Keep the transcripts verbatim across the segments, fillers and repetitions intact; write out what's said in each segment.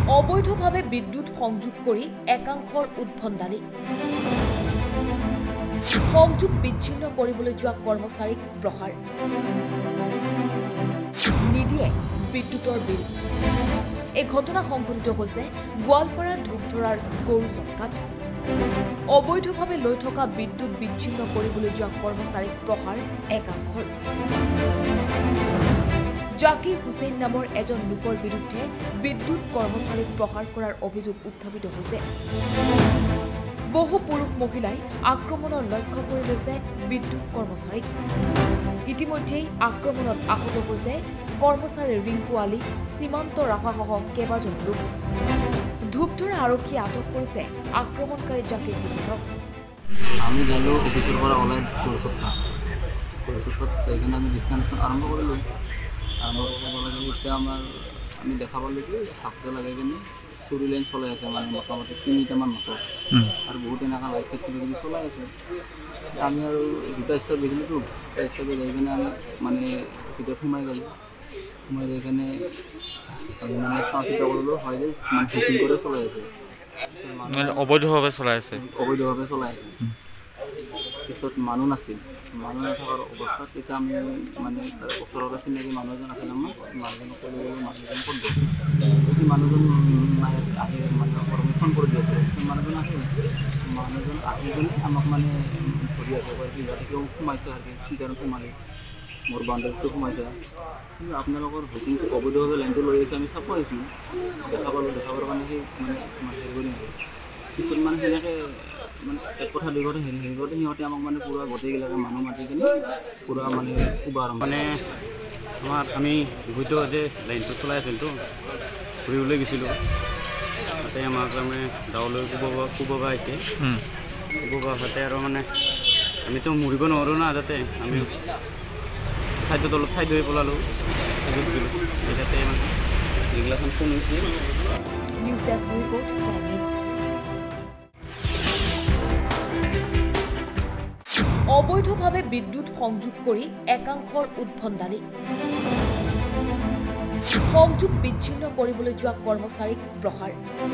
অবৈধভাৱে বিদ্যুৎ সংযোগ কৰি একাংশৰ উদ্ভণ্ডালি সংযোগ বিচ্ছিন্ন কৰিবলৈ যোৱা কৰ্মচাৰীক প্ৰহাৰ নিদিয়ে বিদ্যুতৰ বিল এই ঘটনা সংঘটিত হৈছে গোৱালপাৰাৰ ধূপধৰাৰ গৰুচক্কাত অবৈধভাৱে লৈ থকা বিদ্যুৎ বিচ্ছিন্ন কৰিবলৈ যোৱা কৰ্মচাৰীক প্ৰহাৰ একাংশৰ জাকিৰ হুছেইন নামৰ এজন লোকৰ বিৰুদ্ধে বিদ্যুৎ কৰ্মচাৰীক প্ৰহাৰ কৰাৰ অভিযোগ উত্থাপিত হৈছে বহু পুৰুষ মহিলাই আক্ৰমণৰ লক্ষ্য কৰি লৈছে বিদ্যুৎ কৰ্মচাৰীক ইতিমধ্যেই আক্ৰমণত আহত হৈছে কৰ্মচাৰী ৰিংকু আলী সীমান্ত ৰাভাসহ কেইবাজন লোক ধূপধৰা আৰক্ষীয়ে আটক কৰিছে আক্ৰমণকাৰী জাকিৰ হুছেইনক আমি গেলো অফিসের পৰা ওলাই গৰুচক্কা গৰুচক্কাত এখানে আমি ডিসকানেকশন আৰম্ভ কৰিলোঁ আৰম্ভ কৰিব লাগে এতিয়া আমাৰ আমি দেখা পালোঁ কি হাফতে লাগাই কিনে চুৰি লাইন চলাই আছে মানে মোটামুটি তিনিটামান মটৰ আৰু বহুত এনেকুৱা লাইট কিবা কিবি চলাই আছে আমি আৰু দুটা ষ্টাফ দেখিলোঁতো দুটা ষ্টাফে যাই কিনে আমি মানে ভিতৰত সোমাই গ'লোঁ সোমাই যাই কিনে মানে চাওঁ চিন্তা কৰিলোঁ হয় যে মানে চেকিং কৰি চলাই আছে অবৈধভাৱে চলাই আছে অবৈধভাৱে চলাই আছে পিছত মানুহ নাছিল মানুহ নথকাৰ অৱস্থাত তেতিয়া আমি মানে তাৰ ওচৰতে চিনাকি মানুহ এজন আছিল আমাৰ মানুহজনক ক'লো মানুহজন ক'ত গ'ল সেই মানুহজন আহি মানুহক ফোন কৰি দি আছে মানুহজন আহিল মানুহজন আহি কিনে আমাক মানে ধৰি আছে কি ইয়াতে কিয় সোমাইছে আৰু কি কাৰণ সোমালে মোৰ বাউণ্ডাৰীটো সোমাইছে কিন্তু আপোনালোকৰ বুকিং অবৈধভাৱে লাইনটো লৈ আহিছে আমি চাব আহিছোঁ দেখা পালোঁ দেখা পোৱাৰ কাৰণে সেই মানে হেৰি কৰি পিছত মানে সেনেকৈ মানে এক কথা দুই কথা হেৰি হেৰি কৰোঁতে সিহঁতে আমাক মানে পূৰা গোটেইবিলাকে মানুহ মাতি কিনে পূৰা মানে কোবাৰ মানে আমাৰ আমি হয়তো যে লাইনটো চলাই আছিলতো ফুৰিবলৈ গৈছিলোঁ তাতে আমাক তাৰমানে গাঁৱলৈ কোবাব কোবাব আহিছে কোবাব আহোঁতে আৰু মানে আমিতো মৰিব নোৱাৰোঁ না তাতে আমি ছাইডত অলপ ছাইড হৈ পলালোঁ ছাইডত গ'লোঁ তাতে মানে এইগিলাখন ফোন হৈছে নিউজ ডেস্ক ৰিপৰ্ট টাইমিং অবৈধভাৱে বিদ্যুৎ সংযোগ কৰি একাংশৰ উদ্ভণ্ডালি সংযোগ বিচ্ছিন্ন কৰিবলৈ যোৱা কৰ্মচাৰীক প্ৰহাৰ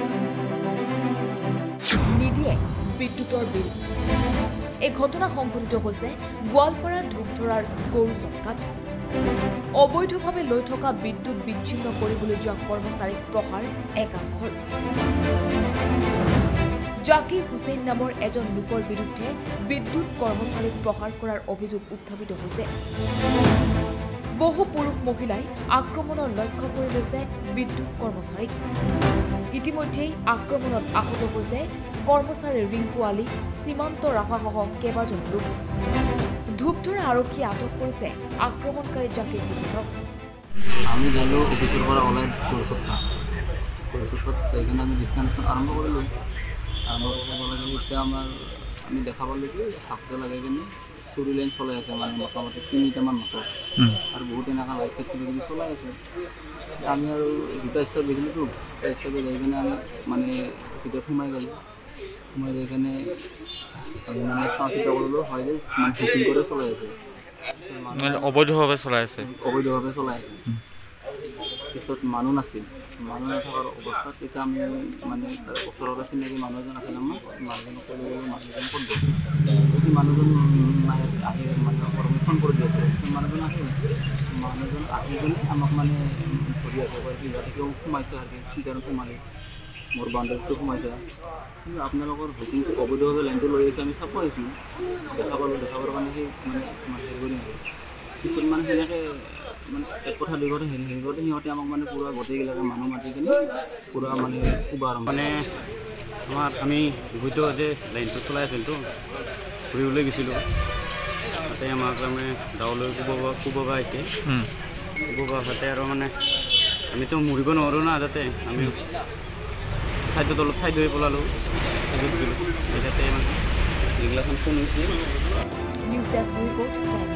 নিদিয়ে বিদ্যুতৰ বিল এই ঘটনা সংঘটিত হৈছে গোৱালপাৰাৰ ধূপধৰাৰ গৰুচক্কাত অবৈধভাৱে লৈ থকা বিদ্যুৎ বিচ্ছিন্ন কৰিবলৈ যোৱা কৰ্মচাৰীক প্ৰহাৰ একাংশৰ জাকিৰ হুছেইন নামৰ এজন লোকৰ বিৰুদ্ধে বিদ্যুৎ কৰ্মচাৰীক প্ৰহাৰ কৰাৰ অভিযোগ উত্থাপিত হৈছে বহু পুৰুষ মহিলাই আক্ৰমণৰ লক্ষ্য কৰি লৈছে বিদ্যুৎ কৰ্মচাৰীক ইতিমধ্যেই আক্ৰমণত আহত হৈছে কৰ্মচাৰী ৰিংকু আলী সীমান্ত ৰাভাসহ কেইবাজন লোক ধূপধৰা আৰক্ষীয়ে আটক কৰিছে আক্ৰমণকাৰী জাকিৰ হুছেইনক আমি গেলো অফিসের পৰা ওলাই গৰুচক্কা গৰুচক্কাত এখানে আমি ডিসকানেকশন আৰম্ভ কৰিলোঁ আৰম্ভ কৰিব লাগে এতিয়া আমাৰ আমি দেখা পালোঁ কি হাফতে লাগাই কিনে চুৰি লাইন চলাই আছে মানে মোটামুটি তিনিটামান মটৰ আৰু বহুত এনেকুৱা লাইট কিবা কিবি চলাই আছে আমি আৰু দুটা ষ্টাফ দেখিলোঁতো দুটা ষ্টাফে যাই কিনে আমি মানে ভিতৰত সোমাই গ'লোঁ সোমাই যাই কিনে মানে চাওঁ চিন্তা কৰিলোঁ হয় যে মানে চেকিং কৰি চলাই আছে অবৈধভাৱে চলাই আছে অবৈধভাৱে চলাই আছে পিছত মানুহ নাছিল মানুহ নথকাৰ অৱস্থাত তেতিয়া আমি মানে তাৰ ওচৰতে চিনাকি মানুহ এজন আছিল আমাৰ মানুহজনক ক'লো মানুহজন ক'ত গ'ল সেই মানুহজন আহি মানুহক ফোন কৰি দি আছে মানুহজন আহিল মানুহজন আহি কিনে আমাক মানে ধৰি আছে কি ইয়াতে কিয় সোমাইছে আৰু কি কাৰণ সোমালে মোৰ বাউণ্ডাৰীটো সোমাইছে কিন্তু আপোনালোকৰ বুকিং অবৈধভাৱে লাইনটো লৈ আহিছে আমি চাব আহিছোঁ দেখা পালোঁ দেখা পোৱাৰ কাৰণে সেই মানে হেৰি কৰি পিছত মানে সেনেকৈ মানে এক কথা দুই কথা হেৰি হেৰি কৰোঁতে সিহঁতে আমাক মানে পূৰা গোটেইবিলাকে মানুহ মাতি কিনে পূৰা মানে কোবাৰ মানে আমাৰ আমি হয়তো যে লাইনটো চলাই আছিলতো ফুৰিবলৈ গৈছিলোঁ তাতে আমাক তাৰমানে গাঁৱলৈ কোবাব কোবাব আহিছে কোবাব আহোঁতে আৰু মানে আমিতো মৰিব নোৱাৰোঁ না তাতে আমি ছাইডত অলপ ছাইড হৈ পলালোঁ ছাইডত গ'লোঁ তাতে মানে এইগিলাখন ফোন হৈছে নিউজ ডেস্ক ৰিপৰ্ট টাইমিং